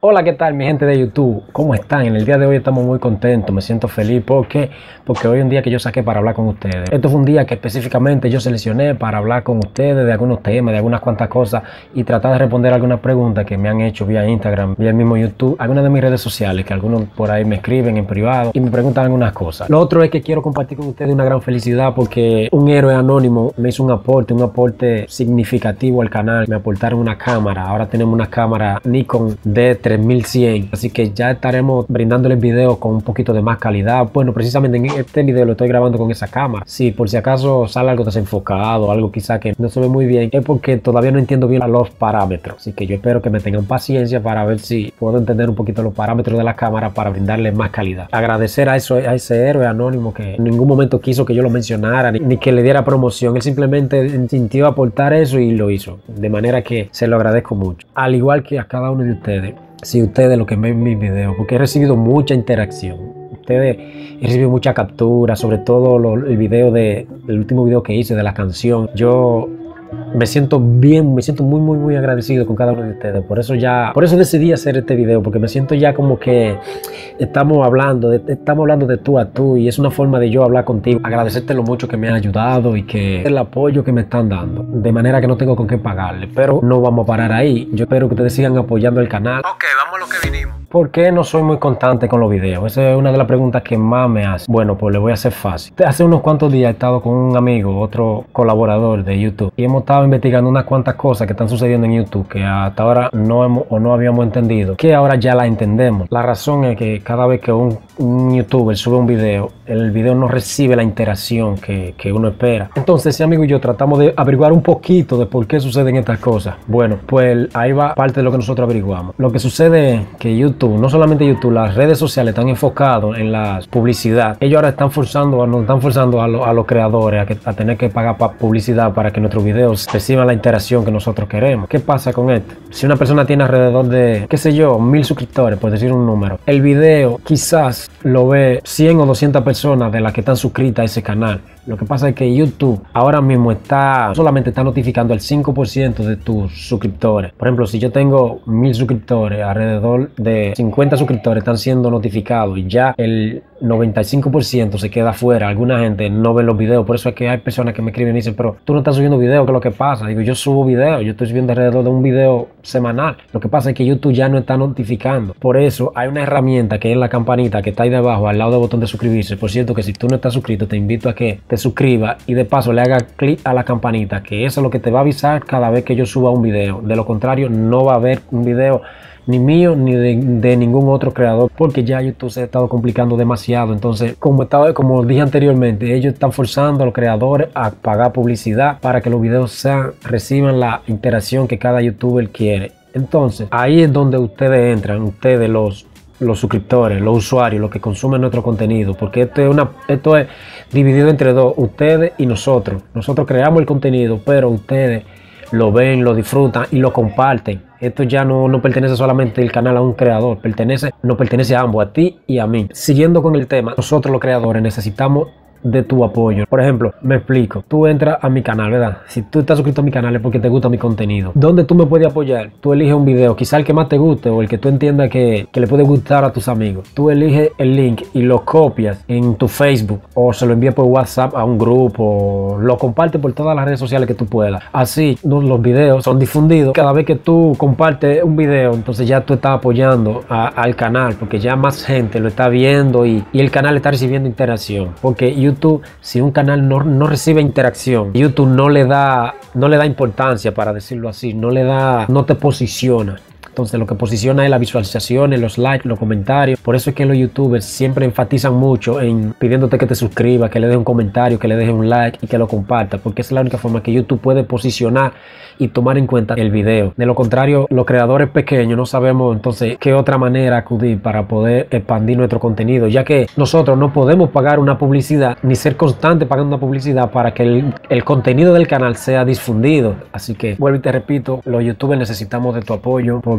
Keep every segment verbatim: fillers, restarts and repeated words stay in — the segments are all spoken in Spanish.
Hola, ¿qué tal mi gente de YouTube? ¿Cómo están? En el día de hoy estamos muy contentos, me siento feliz. ¿Por qué? Porque hoy es un día que yo saqué para hablar con ustedes. Esto fue un día que específicamente yo seleccioné para hablar con ustedes de algunos temas, de algunas cuantas cosas y tratar de responder algunas preguntas que me han hecho vía Instagram, vía el mismo YouTube, algunas de mis redes sociales, que algunos por ahí me escriben en privado y me preguntan algunas cosas. Lo otro es que quiero compartir con ustedes una gran felicidad porque un héroe anónimo me hizo un aporte, un aporte significativo al canal. Me aportaron una cámara, ahora tenemos una cámara Nikon D tres mil cien, así que ya estaremos brindándoles videos con un poquito de más calidad. Bueno, precisamente en este video lo estoy grabando con esa cámara. Sí, por si acaso sale algo desenfocado, algo quizá que no se ve muy bien, es porque todavía no entiendo bien los parámetros, así que yo espero que me tengan paciencia para ver si puedo entender un poquito los parámetros de la cámara para brindarles más calidad. Agradecer a, eso, a ese héroe anónimo que en ningún momento quiso que yo lo mencionara ni, ni que le diera promoción. Él simplemente sintió aportar eso y lo hizo, de manera que se lo agradezco mucho, al igual que a cada uno de ustedes. Si ustedes lo que ven mis videos, porque he recibido mucha interacción, ustedes he recibido mucha captura, sobre todo lo, el video de el último video que hice de la canción. Yo me siento bien, me siento muy muy muy agradecido con cada uno de ustedes. Por eso ya, por eso decidí hacer este video, porque me siento ya como que estamos hablando, de, estamos hablando de tú a tú y es una forma de yo hablar contigo. Agradecerte lo mucho que me han ayudado y que el apoyo que me están dando, de manera que no tengo con qué pagarle, pero no vamos a parar ahí. Yo espero que ustedes sigan apoyando el canal. Ok, vamos a lo que vinimos. ¿Por qué no soy muy constante con los videos? Esa es una de las preguntas que más me hacen. Bueno, pues le voy a hacer fácil. Hace unos cuantos días he estado con un amigo, otro colaborador de YouTube, y hemos estado investigando unas cuantas cosas que están sucediendo en YouTube que hasta ahora no hemos o no habíamos entendido, que ahora ya la entendemos. La razón es que cada vez que un, un YouTuber sube un video, el video no recibe la interacción que, que uno espera. Entonces ese amigo y yo tratamos de averiguar un poquito de por qué suceden estas cosas. Bueno, pues ahí va parte de lo que nosotros averiguamos. Lo que sucede es que YouTube, no solamente YouTube, las redes sociales están enfocados en la publicidad. Ellos ahora están forzando, nos están forzando a, lo, a los creadores a, que, a tener que pagar pa publicidad para que nuestros videos reciban la interacción que nosotros queremos. ¿Qué pasa con esto? Si una persona tiene alrededor de, qué sé yo, mil suscriptores, por decir un número, el video quizás lo ve cien o doscientas personas de las que están suscritas a ese canal. Lo que pasa es que YouTube ahora mismo está solamente está notificando al cinco por ciento de tus suscriptores. Por ejemplo, si yo tengo mil suscriptores, alrededor de cincuenta suscriptores están siendo notificados y ya el noventa y cinco por ciento se queda afuera. Alguna gente no ve los videos. Por eso es que hay personas que me escriben y dicen, pero tú no estás subiendo videos, ¿qué es lo que pasa? Digo, yo subo videos, yo estoy subiendo alrededor de un video semanal. Lo que pasa es que YouTube ya no está notificando. Por eso hay una herramienta que es la campanita que está ahí debajo, al lado del botón de suscribirse. Por cierto, que si tú no estás suscrito, te invito a que te suscriba y de paso le haga clic a la campanita, que eso es lo que te va a avisar cada vez que yo suba un video. De lo contrario, no va a haber un video ni mío ni de, de ningún otro creador, porque ya YouTube se ha estado complicando demasiado. Entonces, como estaba, como dije anteriormente, ellos están forzando a los creadores a pagar publicidad para que los videos sean, reciban la interacción que cada youtuber quiere. Entonces, ahí es donde ustedes entran, ustedes los los suscriptores, los usuarios, los que consumen nuestro contenido, porque esto es, una, esto es dividido entre dos, ustedes y nosotros. Nosotros creamos el contenido, pero ustedes lo ven, lo disfrutan y lo comparten. Esto ya no, no pertenece solamente el canal a un creador, pertenece, no pertenece a ambos, a ti y a mí. Siguiendo con el tema, nosotros los creadores necesitamos de tu apoyo. Por ejemplo, me explico. Tú entras a mi canal, ¿verdad? Si tú estás suscrito a mi canal es porque te gusta mi contenido. ¿Dónde tú me puedes apoyar? Tú eliges un video, quizá el que más te guste o el que tú entiendas que, que le puede gustar a tus amigos. Tú eliges el link y lo copias en tu Facebook o se lo envías por WhatsApp a un grupo, o lo compartes por todas las redes sociales que tú puedas. Así los videos son difundidos. Cada vez que tú compartes un video, entonces ya tú estás apoyando a, al canal, porque ya más gente lo está viendo y, y el canal está recibiendo interacción. Porque YouTube YouTube, si un canal no, no recibe interacción, YouTube no le da no le da importancia, para decirlo así, no le da, no te posiciona. Entonces lo que posiciona es las visualizaciones, los likes, los comentarios. Por eso es que los youtubers siempre enfatizan mucho en pidiéndote que te suscribas, que le des un comentario, que le dejes un like y que lo compartas, porque es la única forma que YouTube puede posicionar y tomar en cuenta el video. De lo contrario, los creadores pequeños no sabemos entonces qué otra manera acudir para poder expandir nuestro contenido, ya que nosotros no podemos pagar una publicidad ni ser constante pagando una publicidad para que el, el contenido del canal sea difundido. Así que vuelvo y te repito, los youtubers necesitamos de tu apoyo, porque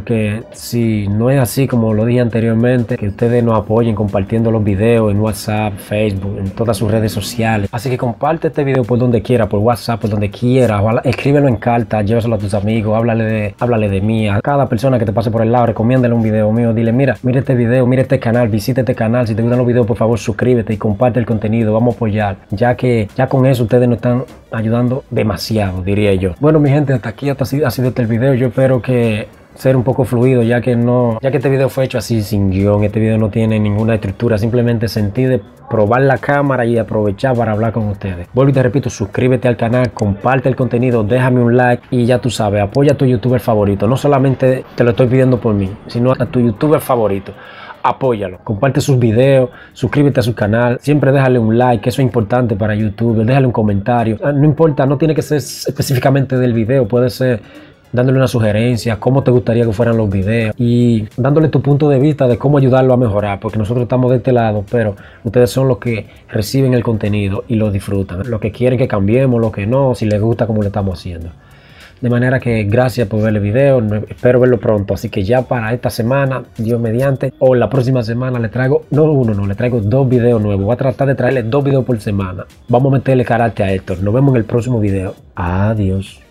porque si no es así como lo dije anteriormente, que ustedes nos apoyen compartiendo los videos en WhatsApp, Facebook, en todas sus redes sociales. Así que comparte este video por donde quiera, por WhatsApp, por donde quiera, escríbelo en carta, llévaselo a tus amigos, háblale de, háblale de mí, a cada persona que te pase por el lado, recomiéndale un video mío, dile, mira, mira este video, mira este canal, visita este canal, si te gustan los videos, por favor, suscríbete y comparte el contenido, vamos a apoyar, ya que ya con eso ustedes nos están ayudando demasiado, diría yo. Bueno, mi gente, hasta aquí hasta ha sido este video. Yo espero que ser un poco fluido, ya que no, ya que este video fue hecho así sin guión. Este video no tiene ninguna estructura, simplemente sentí de probar la cámara y aprovechar para hablar con ustedes. Vuelvo y te repito, suscríbete al canal, comparte el contenido, déjame un like y ya tú sabes, apoya a tu youtuber favorito. No solamente te lo estoy pidiendo por mí, sino a tu youtuber favorito. Apóyalo, comparte sus videos, suscríbete a su canal, siempre déjale un like, que eso es importante para YouTube, déjale un comentario, no importa, no tiene que ser específicamente del video, puede ser dándole una sugerencia, cómo te gustaría que fueran los videos y dándole tu punto de vista de cómo ayudarlo a mejorar, porque nosotros estamos de este lado, pero ustedes son los que reciben el contenido y lo disfrutan, los que quieren que cambiemos, los que no, si les gusta como lo estamos haciendo. De manera que gracias por ver el video, espero verlo pronto, así que ya para esta semana, Dios mediante, o la próxima semana le traigo, no uno, no, le traigo dos videos nuevos, voy a tratar de traerle dos videos por semana. Vamos a meterle carácter a Héctor, nos vemos en el próximo video, adiós.